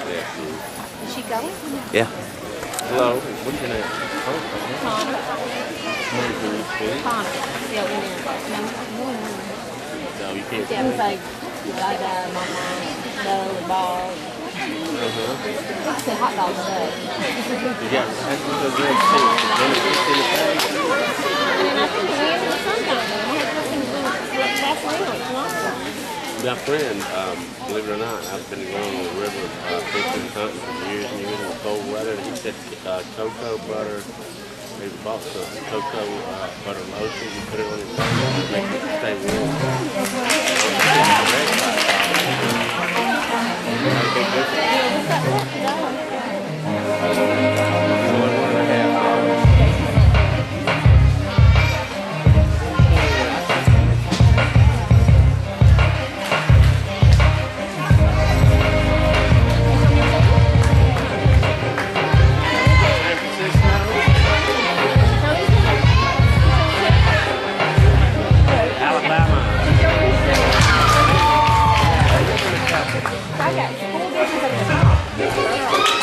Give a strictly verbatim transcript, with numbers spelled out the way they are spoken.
Is she going? Yeah. Hello. What's your name? Connor. Connor. Yeah, we know. No, you can't. Yeah, it was like, like uh, my mom, no, ball. Uh-huh. I said hot dog today. You got that's because you're in shape. Then it's in the bag. And then I think we ended with some kind of them. I had nothing to do with gasoline tomorrow. My friend, um, believe it or not, I've been going on the river uh, fishing and hunting for years and years in the cold weather. He said uh, cocoa butter, maybe bought some cocoa uh, butter lotion and put it on his face to make it stay warm. I got school business at the top.